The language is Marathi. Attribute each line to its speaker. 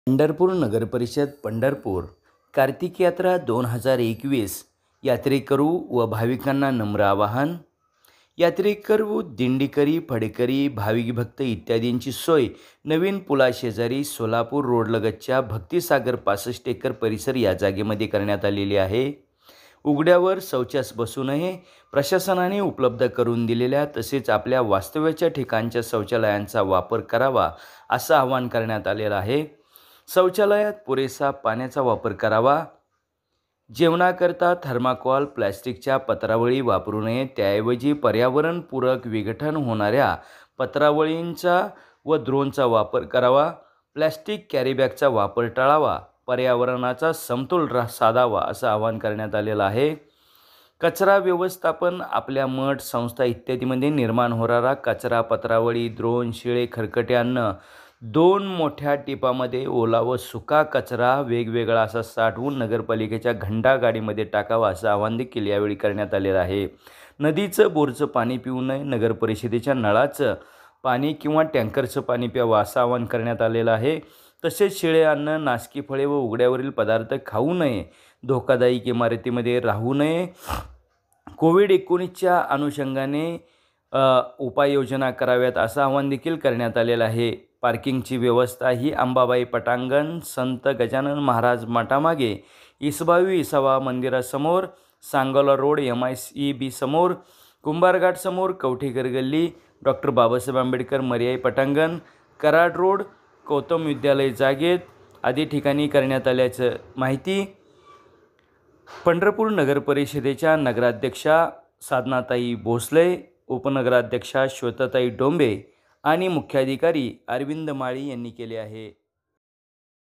Speaker 1: पंढरपूर नगरपरिषद पंढरपूर कार्तिक यात्रा 2021 यात्रेकरू व भाविकांना नम्र आवाहन। यात्रेकरू, दिंडीकरी, फडेकरी, भाविक भक्त इत्यादींची सोय नवीन पुलाशेजारी सोलापूर रोडलगतच्या भक्तिसागर 65 एकर परिसर या जागेमध्ये करण्यात आलेली आहे। उघड्यावर शौचास बसू नये, प्रशासनाने उपलब्ध करून दिलेल्या तसेच आपल्या वास्तव्याच्या ठिकाणच्या शौचालयांचा वापर करावा असं आवाहन करण्यात आलेलं आहे। शौचालयात पुरेसा पाण्याचा वापर करावा। जेवणाकरता थर्माकोल, प्लॅस्टिकच्या पत्रावळी वापरू नये, त्याऐवजी पर्यावरणपूरक विघटन होणाऱ्या पत्रावळींचा व द्रोणचा वापर करावा। प्लॅस्टिक कॅरीबॅगचा वापर टाळावा, पर्यावरणाचा समतोल साधावा असं आवाहन करण्यात आलेलं आहे। कचरा व्यवस्थापन, आपल्या मठ, संस्था इत्यादीमध्ये निर्माण होणारा कचरा, पत्रावळी, द्रोण, शिळे, खरकटे अन्न 2 मोठ्या टिपामध्ये ओला व सुका कचरा वेगवेगळा असा साठवून नगरपालिकेच्या घंटा गाडीमध्ये टाकावा असं आवाहन देखील यावेळी करण्यात आलेलं आहे। नदीचं, बोरचं पाणी पिऊ नये, नगर परिषदेच्या नळाचं पाणी किंवा टँकरचं पाणी प्यावं असं आवाहन करण्यात आलेलं आहे। तसेच शिळे अन्न, नासकी फळे व उघड्यावरील पदार्थ खाऊ नये, धोकादायक इमारतीमध्ये राहू नये। कोविड-19च्या अनुषंगाने उपाययोजना कराव्यात असं आवाहन देखील करण्यात आलेलं आहे। पार्किंगची व्यवस्था ही अंबाबाई पटांगण, संत गजानन महाराज मठामागे, इसबावी इसावा मंदिरासमोर, सांगोला रोड, MICB समोर, कुंभारघाट समोर, कवठेकर गल्ली, डॉक्टर बाबासाहेब आंबेडकर मर्याई पटांगण, कराड रोड, गौतम विद्यालय जागेत आदी ठिकाणी करण्यात आल्याचं माहिती पंढरपूर नगर परिषदेच्या नगराध्यक्षा साधनाताई भोसले, उपनगराध्यक्षा श्वेताताई डोंबे आणि मुख्याधिकारी अरविंद माळी यांनी केले आहे।